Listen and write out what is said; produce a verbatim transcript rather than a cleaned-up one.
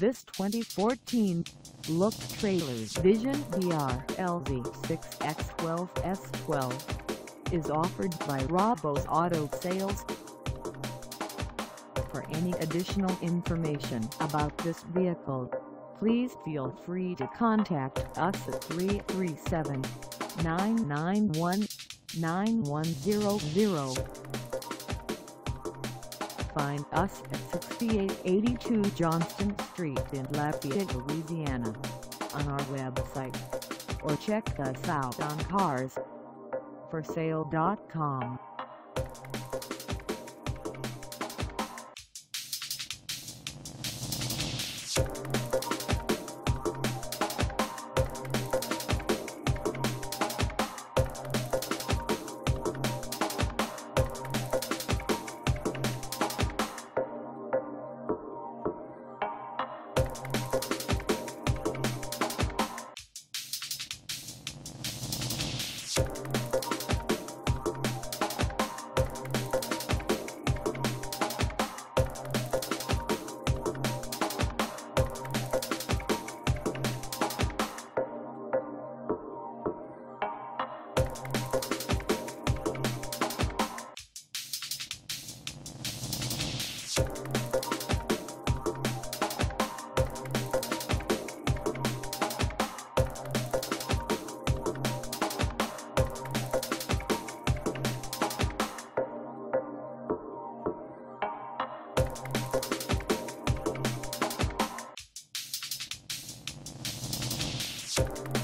This twenty fourteen Look Trailers Vision V R L C six X twelve S twelve is offered by Rabeaux Auto Sales. For any additional information about this vehicle, please feel free to contact us at three three seven, nine nine one, nine one zero zero. Find us at sixty-eight eighty-two Johnston Street in Lafayette, Louisiana, on our website, or check us out on cars for sale dot com. You